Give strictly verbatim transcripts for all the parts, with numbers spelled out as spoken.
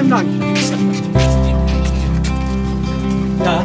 hem langs. Ja.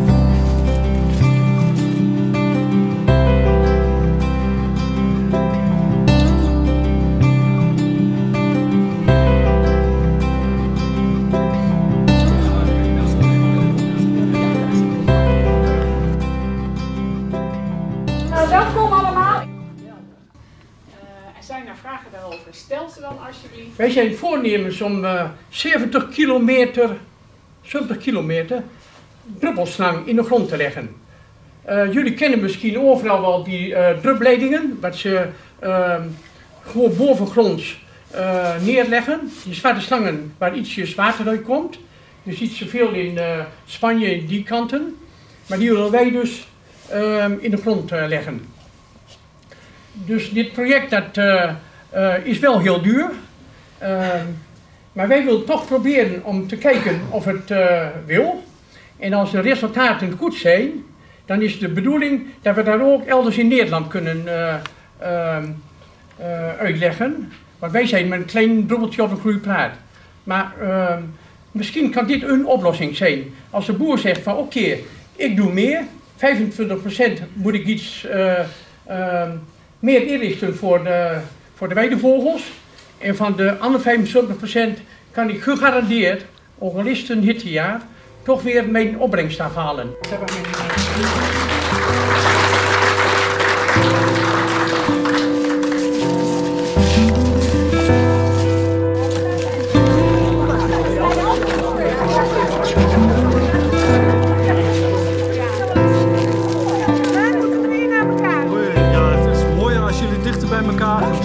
Welkom allemaal. Uh, er zijn er vragen daarover. Stel ze dan alsjeblieft. Wij zijn voornemens om uh, zeventig kilometer, zeventig kilometer druppelslang in de grond te leggen. Uh, jullie kennen misschien overal wel die uh, druppleidingen, wat ze uh, gewoon bovengronds uh, neerleggen. Die zwarte slangen waar ietsjes water uit komt. Je ziet ze veel in uh, Spanje, in die kanten. Maar die willen wij dus uh, in de grond uh, leggen. Dus dit project dat, uh, uh, is wel heel duur, uh, maar wij willen toch proberen om te kijken of het uh, wil. En als de resultaten goed zijn, dan is de bedoeling dat we daar ook elders in Nederland kunnen uh, uh, uh, uitleggen. Want wij zijn met een klein druppeltje op een groeiplaat. Maar uh, misschien kan dit een oplossing zijn. Als de boer zegt van oké, okay, ik doe meer, vijfentwintig procent moet ik iets uh, uh, meer inrichten voor de, voor de weidevogels. En van de andere vijfenzeventig procent kan ik gegarandeerd, ook al is het een hittejaar, toch weer mijn opbrengst afhalen. Bij elkaar.